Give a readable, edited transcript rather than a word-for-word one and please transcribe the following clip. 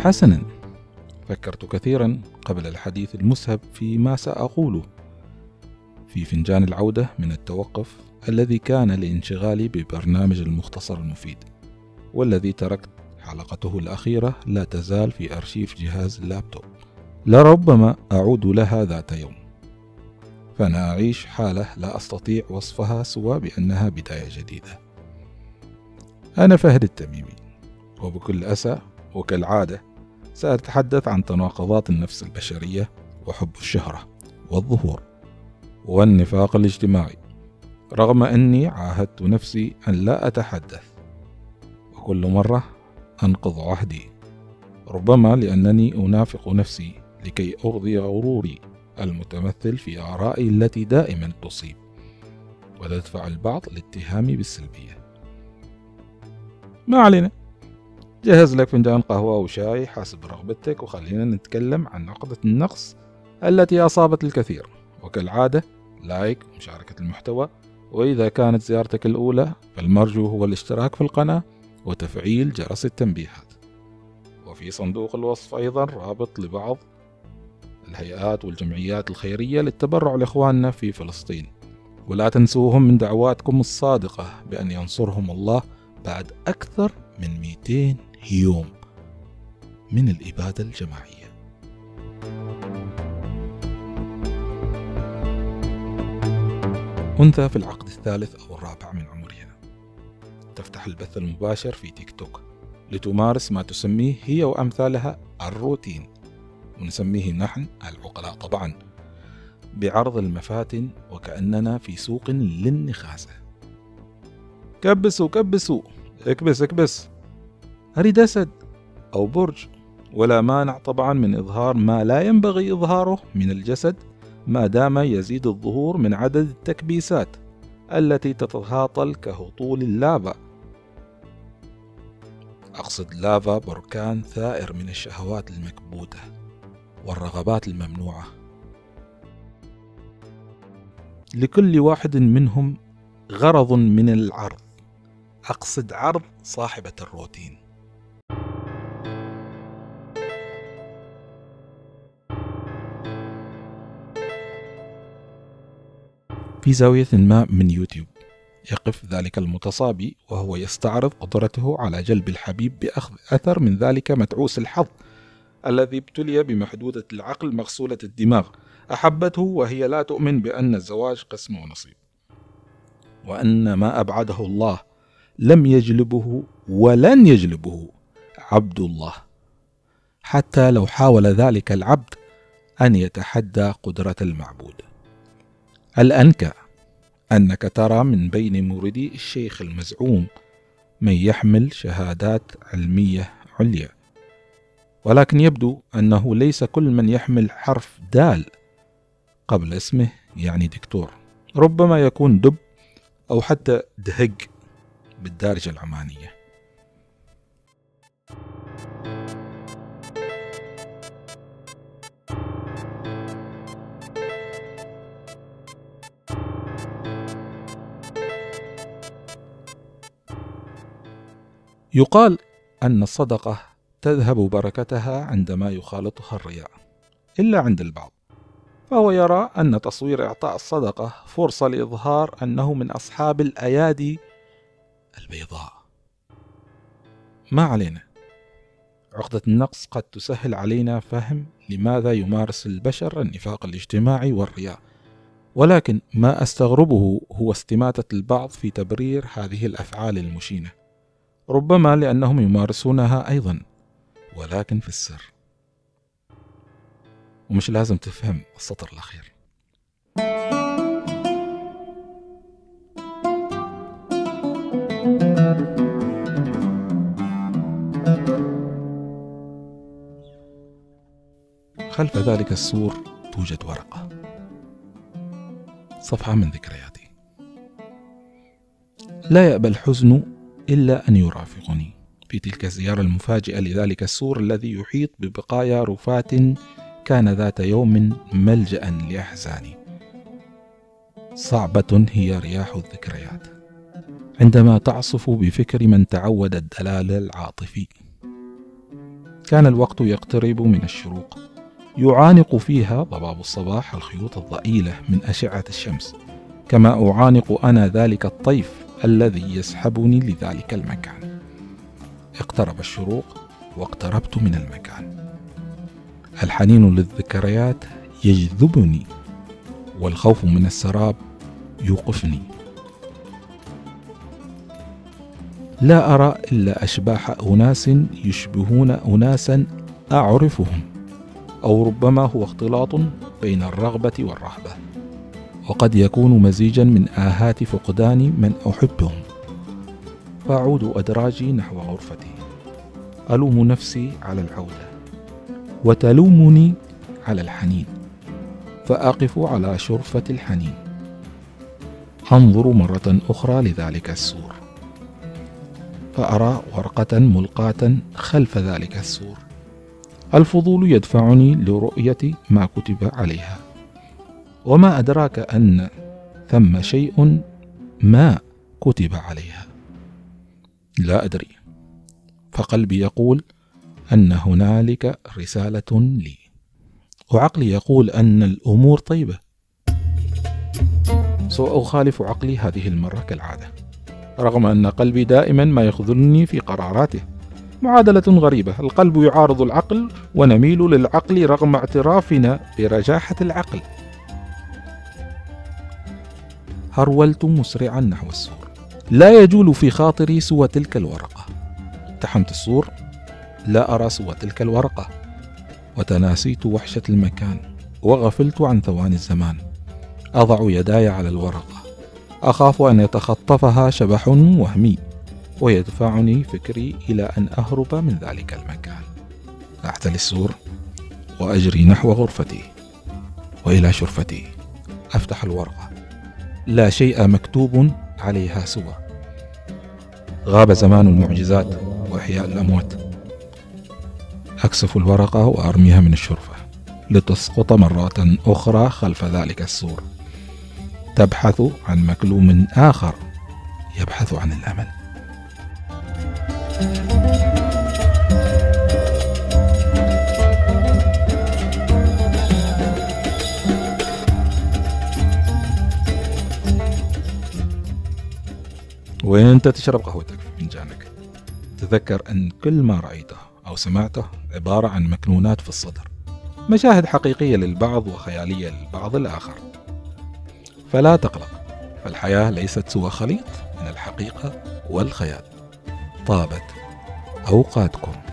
حسنا، فكرت كثيرا قبل الحديث المسهب فيما سأقوله في فنجان العودة من التوقف الذي كان لانشغالي ببرنامج المختصر المفيد، والذي تركت حلقته الأخيرة لا تزال في أرشيف جهاز اللابتوب، لربما أعود لها ذات يوم. فأنا أعيش حالة لا أستطيع وصفها سوى بأنها بداية جديدة. أنا فهد التميمي، وبكل أسى وكالعادة سأتحدث عن تناقضات النفس البشرية وحب الشهرة والظهور والنفاق الاجتماعي، رغم أني عاهدت نفسي أن لا أتحدث، وكل مرة أنقض عهدي، ربما لأنني أنافق نفسي لكي أرضي غروري المتمثل في آرائي التي دائما تصيب وتدفع البعض لاتهامي بالسلبية. ما علينا، جهز لك فنجان قهوة وشاي حسب رغبتك، وخلينا نتكلم عن عقدة النقص التي أصابت الكثير. وكالعادة لايك ومشاركة المحتوى، وإذا كانت زيارتك الأولى فالمرجو هو الاشتراك في القناة وتفعيل جرس التنبيهات. وفي صندوق الوصف أيضا رابط لبعض الهيئات والجمعيات الخيرية للتبرع لإخواننا في فلسطين، ولا تنسوهم من دعواتكم الصادقة بأن ينصرهم الله بعد أكثر من 200 يوم من الإبادة الجماعية. أنثى في العقد الثالث أو الرابع من عمرها تفتح البث المباشر في تيك توك لتمارس ما تسميه هي وأمثالها الروتين، ونسميه نحن العقلاء طبعا بعرض المفاتن وكأننا في سوق للنخاسة. كبسوا كبسوا، اكبس اكبس، أريد أسد أو برج، ولا مانع طبعا من إظهار ما لا ينبغي إظهاره من الجسد ما دام يزيد الظهور من عدد التكبيسات التي تتهاطل كهطول اللافا. أقصد لافا بركان ثائر من الشهوات المكبوتة والرغبات الممنوعة. لكل واحد منهم غرض من العرض، أقصد عرض صاحبة الروتين. في زاوية ما من يوتيوب يقف ذلك المتصابي وهو يستعرض قدرته على جلب الحبيب بأخذ أثر من ذلك متعوس الحظ الذي ابتلي بمحدودة العقل مغسولة الدماغ، أحبته وهي لا تؤمن بأن الزواج قسم ونصيب، وأن ما أبعده الله لم يجلبه ولن يجلبه عبد الله، حتى لو حاول ذلك العبد أن يتحدى قدرة المعبود. الأنكى أنك ترى من بين موردي الشيخ المزعوم من يحمل شهادات علمية عليا، ولكن يبدو أنه ليس كل من يحمل حرف دال قبل اسمه يعني دكتور، ربما يكون دب أو حتى دهق بالدارجة العمانية. يقال أن الصدقة تذهب بركتها عندما يخالطها الرياء، إلا عند البعض، فهو يرى أن تصوير إعطاء الصدقة فرصة لإظهار أنه من أصحاب الأيادي البيضاء. ما علينا، عقدة النقص قد تسهل علينا فهم لماذا يمارس البشر النفاق الاجتماعي والرياء، ولكن ما أستغربه هو استماتة البعض في تبرير هذه الأفعال المشينة، ربما لأنهم يمارسونها أيضا ولكن في السر. ومش لازم تفهم السطر الأخير. خلف ذلك السور توجد ورقة، صفحة من ذكرياتي. لا يأبى الحزن إلا أن يرافقني في تلك الزيارة المفاجئة لذلك السور الذي يحيط ببقايا رفات كان ذات يوم ملجأ لأحزاني. صعبة هي رياح الذكريات عندما تعصف بفكر من تعود الدلال العاطفي. كان الوقت يقترب من الشروق، يعانق فيها ضباب الصباح الخيوط الضئيلة من أشعة الشمس، كما أعانق أنا ذلك الطيف الذي يسحبني لذلك المكان. اقترب الشروق واقتربت من المكان. الحنين للذكريات يجذبني، والخوف من السراب يوقفني. لا أرى إلا أشباح أناس يشبهون أناسا أعرفهم، أو ربما هو اختلاط بين الرغبة والرهبة، وقد يكون مزيجا من آهات فقدان من أحبهم. فأعود أدراجي نحو غرفتي، ألوم نفسي على العودة، وتلومني على الحنين، فأقف على شرفة الحنين، أنظر مرة أخرى لذلك السور، فأرى ورقة ملقاة خلف ذلك السور. الفضول يدفعني لرؤية ما كتب عليها، وما أدراك أن ثم شيء ما كتب عليها؟ لا أدري، فقلبي يقول أن هنالك رسالة لي، وعقلي يقول أن الأمور طيبة. سأخالف عقلي هذه المرة كالعادة، رغم أن قلبي دائما ما يخذلني في قراراته. معادلة غريبة، القلب يعارض العقل ونميل للعقل رغم اعترافنا برجاحة العقل. هرولت مسرعا نحو السور، لا يجول في خاطري سوى تلك الورقة. اقتحمت السور، لا أرى سوى تلك الورقة، وتناسيت وحشة المكان، وغفلت عن ثواني الزمان. أضع يداي على الورقة، أخاف أن يتخطفها شبح وهمي، ويدفعني فكري إلى أن أهرب من ذلك المكان. أعتلي السور وأجري نحو غرفتي وإلى شرفتي. أفتح الورقة، لا شيء مكتوب عليها سوى غاب زمان المعجزات وإحياء الأموات. أكسف الورقة وأرميها من الشرفة لتسقط مرة أخرى خلف ذلك السور، تبحث عن مكلوم آخر يبحث عن الأمل. وأنت تشرب قهوتك في فنجانك، تذكر أن كل ما رأيته أو سمعته عبارة عن مكنونات في الصدر، مشاهد حقيقية للبعض وخيالية للبعض الآخر. فلا تقلق، فالحياة ليست سوى خليط من الحقيقة والخيال. طابت أوقاتكم.